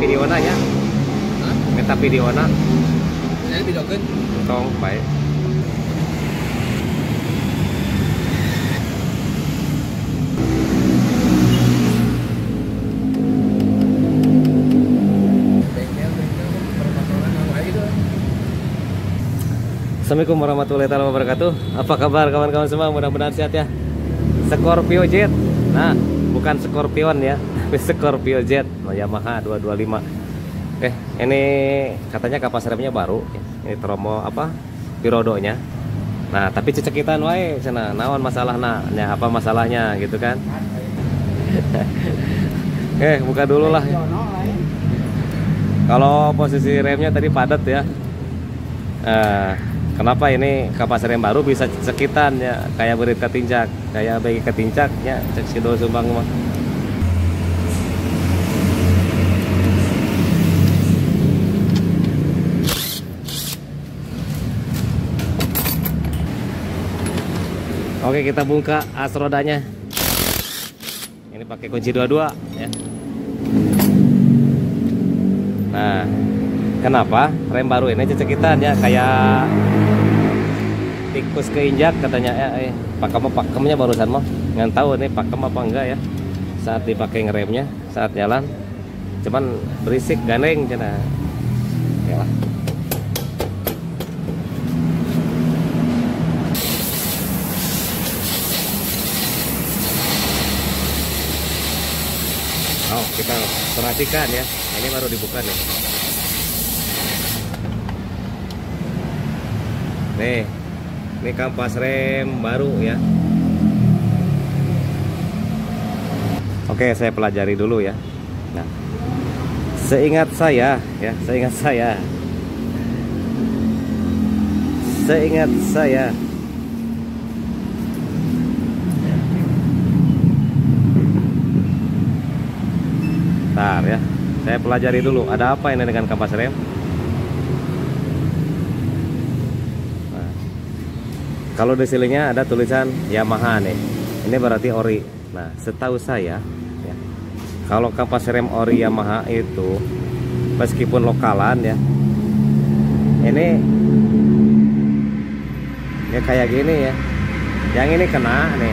videona nya. Meta videona. Ini videokeun. Tong bae. Assalamualaikum warahmatullahi wabarakatuh. Apa kabar kawan-kawan semua? Mudah-mudahan sehat ya. Scorpio Jet. Nah, bukan Scorpion ya, tapi Scorpio Jet Yamaha 225. Ini katanya kapas remnya baru. Ini tromo apa? Pirodonya. Nah, tapi cecekitan wae cenah. Naon masalahna? Ya, apa masalahnya gitu kan? Buka dulu lah. Kalau posisi remnya tadi padat ya. Kenapa ini kapas rem baru bisa cekitan ya, kayak berit ketinjak, kayak bagi ketincaknya cek sidol sumbang mah. Oke, kita buka as rodanya. Ini pakai kunci 22 ya. Nah, kenapa rem baru ini cekitan ya, kayak tikus keinjak katanya ya. Pakemnya barusan mah nggak tahu nih pakem apa enggak ya saat dipakai ngeremnya saat jalan, cuman berisik gandeng cina ya lah. Oh, kita perhatikan ya, ini baru dibuka nih. Nih, ini kampas rem baru ya. Oke, saya pelajari dulu ya. Nah, seingat saya ya, seingat saya. Bentar ya, saya pelajari dulu. Ada apa ini dengan kampas rem? Kalau di sininya ada tulisan Yamaha nih, ini berarti ori. Nah, setahu saya, ya, kalau kampas rem ori Yamaha itu, meskipun lokalan ya, ini ya kayak gini ya. Yang ini kena nih,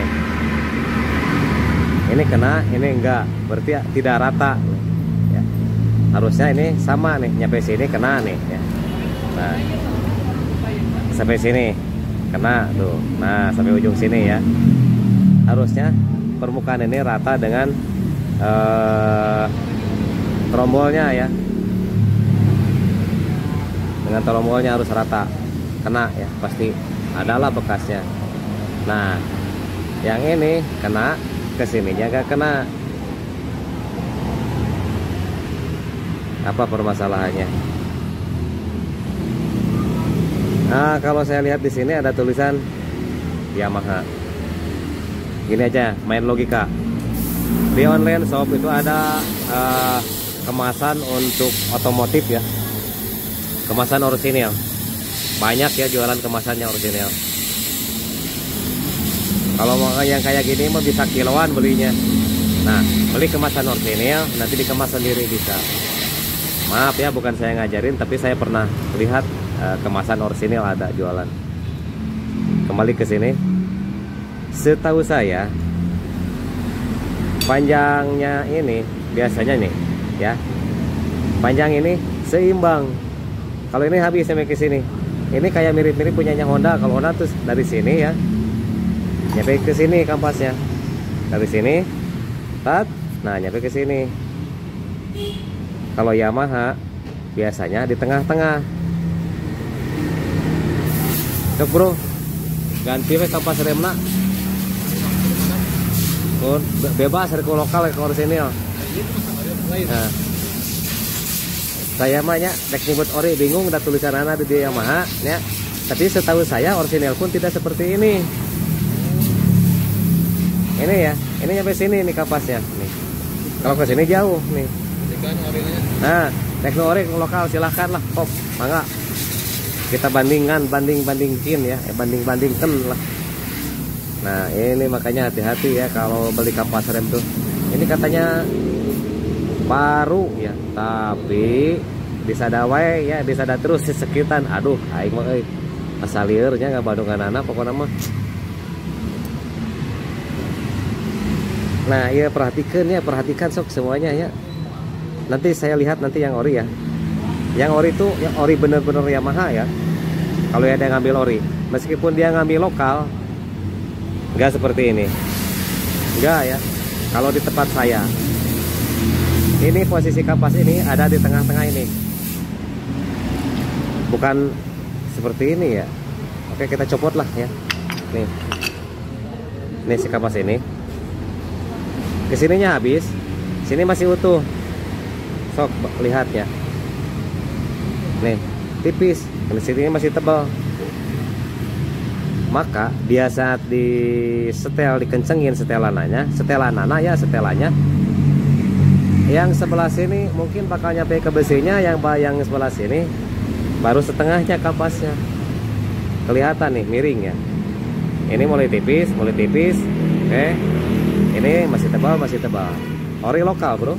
ini kena, ini enggak, berarti tidak rata. Ya. Harusnya ini sama nih, nyampe sini kena nih. Ya. Nah, sampai sini. Kena tuh, nah sampai ujung sini ya. Harusnya permukaan ini rata dengan trombolnya ya. Dengan trombolnya harus rata, kena ya, pasti adalah bekasnya. Nah, yang ini kena, kesininya gak kena. Apa permasalahannya? Nah, kalau saya lihat di sini ada tulisan Yamaha. Gini aja, main logika. Di online shop itu ada kemasan untuk otomotif ya. Kemasan orisinil. Banyak ya jualan kemasannya orisinil. Kalau mau yang kayak gini mah bisa kiloan belinya. Nah, beli kemasan orisinil, nanti dikemas sendiri bisa. Maaf ya, bukan saya ngajarin, tapi saya pernah lihat kemasan orisinil ada jualan. Kembali ke sini, setahu saya panjangnya ini biasanya nih ya, panjang ini seimbang. Kalau ini habis sampai ke sini, ini kayak mirip-mirip punyanya Honda. Kalau Honda tuh dari sini ya, nyampe ke sini kampasnya, dari sini, nah nyampe ke sini. Kalau Yamaha biasanya di tengah-tengah. Cok bro, ganti we kampas remna. Bebas dari lokal ke orisinil. Nah, saya mah nya dek nyebut ori bingung, ada tulisan ana di Yamaha ya. Tapi setahu saya orisinil pun tidak seperti ini. Ini ya, ini nyampe sini nih kapasnya nih. Kalau ke sini jauh nih. Nah, dek ori lokal silahkan lah, kok mangga. Kita bandingkan ya, bandingkan lah. Nah, ini makanya hati-hati ya kalau beli kapas rem tuh. Ini katanya baru ya, tapi disadawe ya, disada terus sekitan. Aduh aing mah euy asal liurnya nggak bandunganana pokoknya mah. Nah ya perhatikan sok semuanya ya. Nanti saya lihat nanti yang ori ya. Yang ori itu yang ori bener-bener Yamaha ya. Kalau ada yang ngambil ori, meskipun dia ngambil lokal, nggak seperti ini. Enggak ya. Kalau di tempat saya, ini posisi kapas ini ada di tengah-tengah ini. Bukan seperti ini ya. Oke kita copot lah ya. Nih. Ini si kapas ini. Kesininya habis, sini masih utuh. Sok lihat ya. Nih, tipis. Di sini masih tebal. Maka dia saat di setel, dikencengin setelannya, setelannya. Yang sebelah sini mungkin bakal nyampe ke besinya, yang sebelah sini baru setengahnya kampasnya. Kelihatan nih miring ya. Ini mulai tipis. Oke. Ini masih tebal. Ori lokal, bro.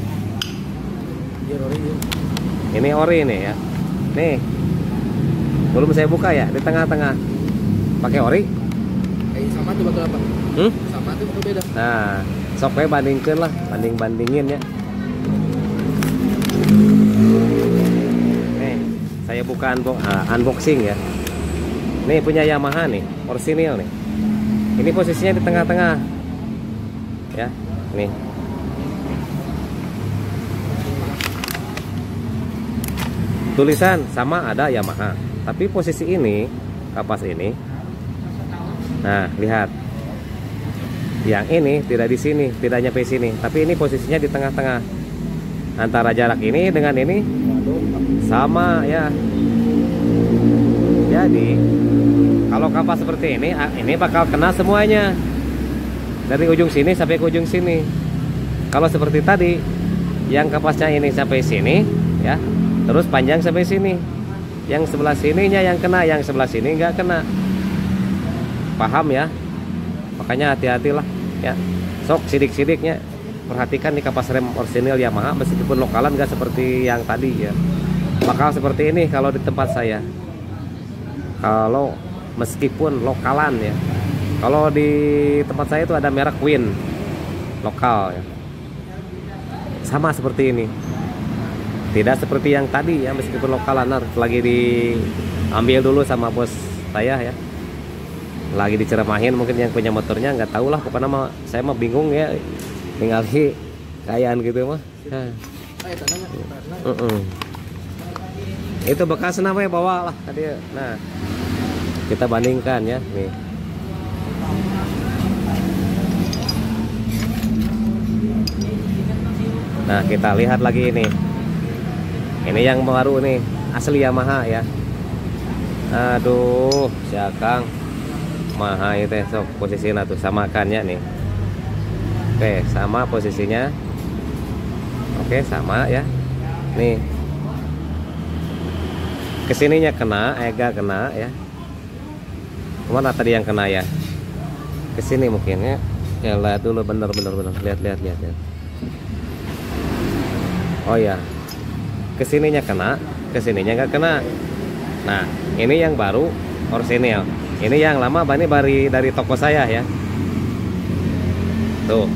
Ini ori nih ya. Nih. Belum saya buka ya, di tengah-tengah. Pakai ori. Sama tuh bakal apa? Sama tuh bakal beda. Nah, sok we bandingkeun lah, bandingin ya. Nih, saya buka unboxing ya. Nih punya Yamaha nih, orisinil nih. Ini posisinya di tengah-tengah. Ya, nih. Tulisan sama ada Yamaha, tapi posisi ini kapas ini. Nah, lihat. Yang ini tidak di sini, tidak nyampe sini, tapi ini posisinya di tengah-tengah. Antara jarak ini dengan ini sama ya. Jadi, kalau kapas seperti ini bakal kena semuanya. Dari ujung sini sampai ke ujung sini. Kalau seperti tadi, yang kapasnya ini sampai sini ya, terus panjang sampai sini. Yang sebelah sininya yang kena, yang sebelah sini nggak kena. Paham ya? Makanya hati-hatilah ya. Sok sidik-sidiknya perhatikan di kapas rem orisinil Yamaha, meskipun lokalan nggak seperti yang tadi ya. Bakal seperti ini kalau di tempat saya. Kalau meskipun lokalan ya. Kalau di tempat saya itu ada merek Win lokal ya. Sama seperti ini. Tidak seperti yang tadi ya, meskipun lokalan lagi diambil dulu sama bos saya ya. Lagi diceramahin, mungkin yang punya motornya nggak tahu lah, pokoknya mah saya mah bingung ya. Ningali kayaan gitu mah. Itu bekas namanya bawa lah tadi. Nah, kita bandingkan ya nih. Nah, kita lihat lagi ini. Ini yang baru nih, asli Yamaha ya. Aduh, siakang Maha itu sok posisinya tuh samakannya nih. Oke, sama posisinya. Oke, sama ya. Nih. Kesininya kena, Ega kena ya. Kemana tadi yang kena ya? Kesini mungkin ya. Ya lihat dulu bener. Lihat. Oh ya, kesininya kena, kesininya nggak kena. Nah, ini yang baru orisinil. Ini yang lama, ini dari toko saya ya. Tuh,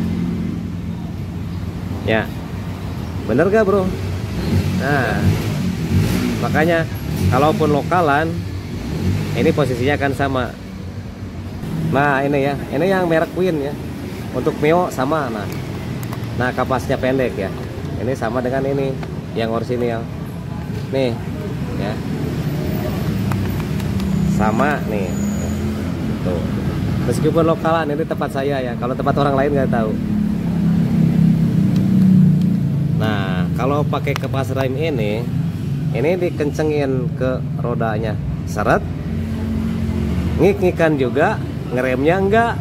ya, bener gak bro? Nah, makanya kalaupun lokalan, ini posisinya kan sama. Nah ini ya, ini yang merek Win ya. Untuk Mio sama, nah kapasnya pendek ya. Ini sama dengan ini yang orisinil. Nih ya. Sama nih. Tuh. Meskipun lokalan ini tempat saya ya. Kalau tempat orang lain nggak tahu. Nah, kalau pakai kapas rem ini dikencengin ke rodanya. Seret. Ngik-ngikan juga, ngeremnya enggak.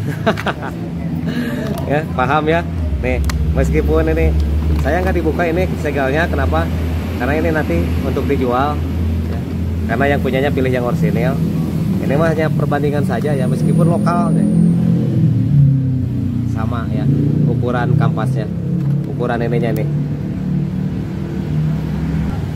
Ya, paham ya? Nih, meskipun ini saya nggak dibuka ini segelnya, kenapa? Karena ini nanti untuk dijual ya. Karena yang punyanya pilih yang orisinil. Ini mah hanya perbandingan saja ya, meskipun lokal deh. Sama ya ukuran kampasnya, ukuran ininya nih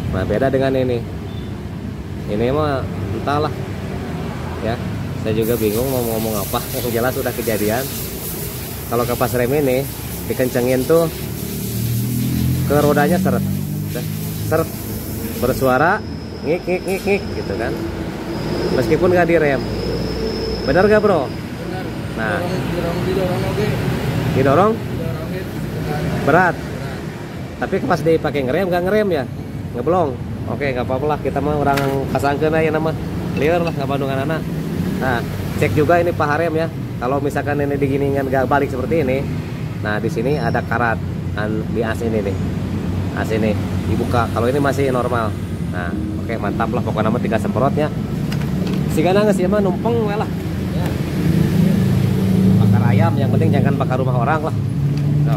Nah beda dengan ini mah entahlah ya, saya juga bingung mau ngomong apa. Yang jelas udah kejadian. Kalau kapas rem ini dikencengin tuh ke rodanya seret, seret, bersuara ngik ngik ngik ngik gitu kan, meskipun nggak direm. Benar gak bro? Benar. Nah, Didorong oke. Didorong Didorongin berat, tapi pas dipakai ngerem nggak ngerem ya, ngeblong. Oke, nggak apa-apa lah, kita mah orang pasangkeun aja nama liar lah, nggak bandungan anak. Nah, cek juga ini paha rem ya. Kalau misalkan ini diginikan nggak balik seperti ini, nah di sini ada karat di as ini nih, as ini dibuka. Kalau ini masih normal. Nah, oke mantap lah, pokoknya nama 3 semprotnya. Sigana nggak sih mah numpeng we lah. Ya. Bakar ayam, yang penting jangan bakar rumah orang lah. So.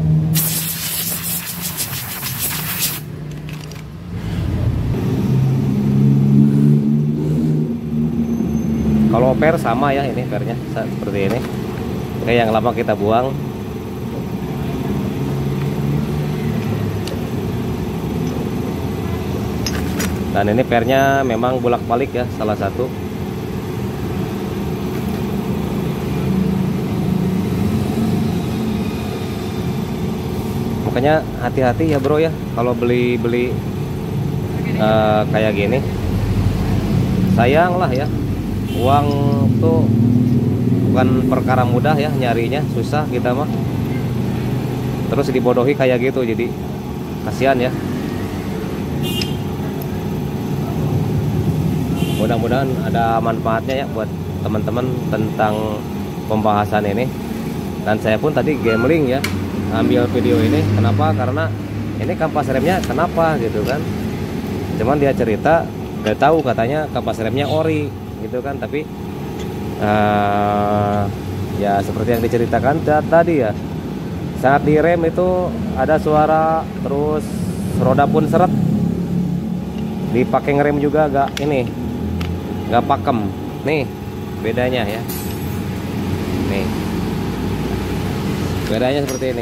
Kalau per sama ya, ini pernya seperti ini. Oke, yang lama kita buang. Dan ini pernya memang bolak-balik ya, salah satu. Makanya hati-hati ya bro ya, kalau beli kayak gini. Sayang lah ya. Uang tuh bukan perkara mudah ya, nyarinya susah kita mah. Terus dibodohi kayak gitu, jadi kasihan ya. Mudah-mudahan ada manfaatnya ya buat teman-teman tentang pembahasan ini. Dan saya pun tadi gambling ya, ambil video ini. Kenapa? Karena ini kampas remnya kenapa gitu kan. Cuman dia cerita, gak tahu katanya kampas remnya ori gitu kan, tapi ya seperti yang diceritakan tadi ya, saat direm itu ada suara, terus roda pun seret, dipakai ngerem juga nggak pakem. Nih bedanya ya, nih bedanya seperti ini.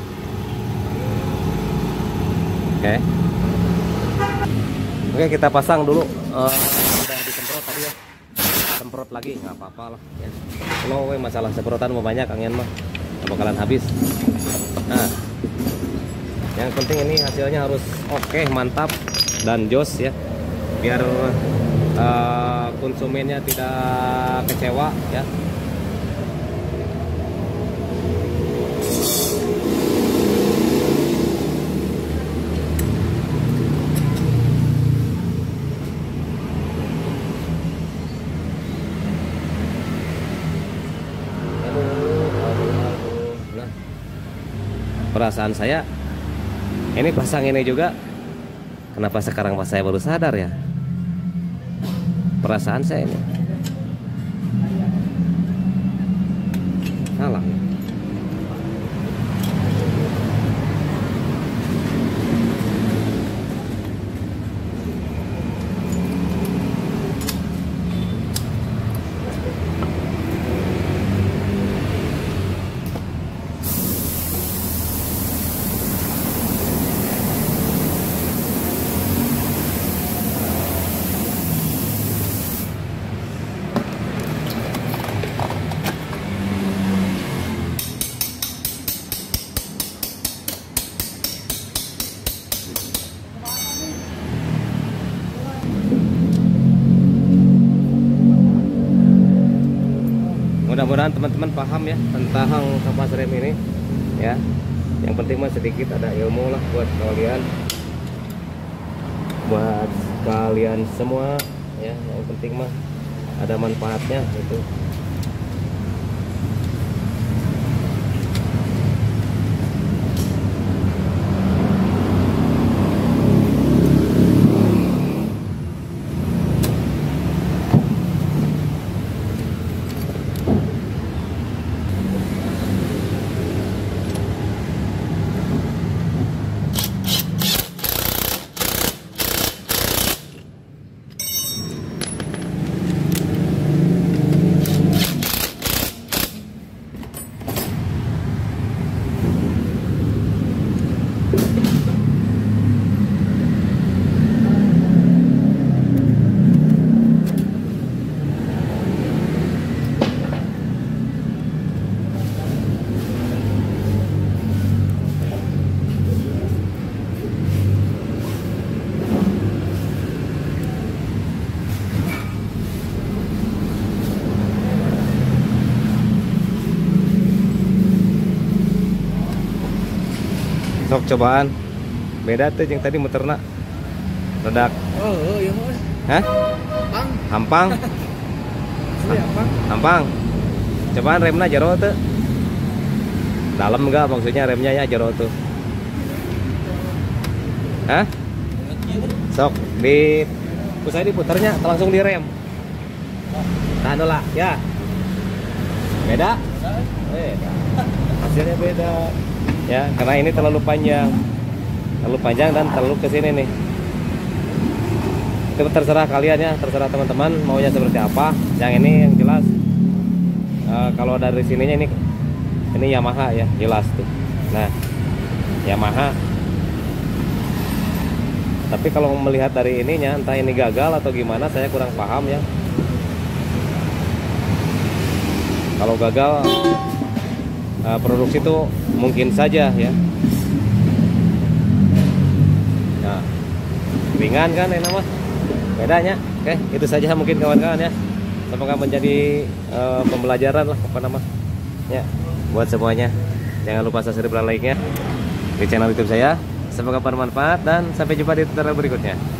Oke, kita pasang dulu. Udah disemprot tadi ya, semprot lagi nggak apa-apa lah ya. Kalau masalah semprotan mau banyak kangen mah nggak bakalan habis. Nah, yang penting ini hasilnya harus oke, mantap dan jos ya, biar konsumennya tidak kecewa ya. Perasaan saya ini pasang ini juga, kenapa sekarang pas saya baru sadar ya, perasaan saya ini salah. Mudah-mudahan teman-teman paham ya tentang kampas rem ini ya. Yang penting mah sedikit ada ilmu lah buat kalian semua ya. Yang penting mah ada manfaatnya gitu. Sok cobaan. Beda tuh yang tadi muterna. Redak. Oh, iya mah. Hah? Pang. Hampang. Iya, Pang. Hampang. Cobaan remnya jero tuh. Dalam enggak maksudnya remnya ya jero tuh. Hah? Sok di pusat diputarnya langsung direm. Nah, lah ya. Beda? Beda. Hasilnya beda. Ya, karena ini terlalu panjang. Terlalu panjang dan terlalu ke sini nih. Itu terserah kalian ya, terserah teman-teman maunya seperti apa. Yang ini yang jelas kalau dari sininya ini Yamaha ya, jelas tuh. Nah, Yamaha. Tapi kalau melihat dari ininya, entah ini gagal atau gimana, saya kurang paham ya. Kalau gagal produksi itu mungkin saja ya. Nah, ringan kan ini mah bedanya. Oke, itu saja mungkin kawan-kawan ya. Semoga menjadi pembelajaran lah apa nama ya buat semuanya. Jangan lupa subscribe dan like-nya di channel YouTube saya. Semoga bermanfaat dan sampai jumpa di tutorial berikutnya.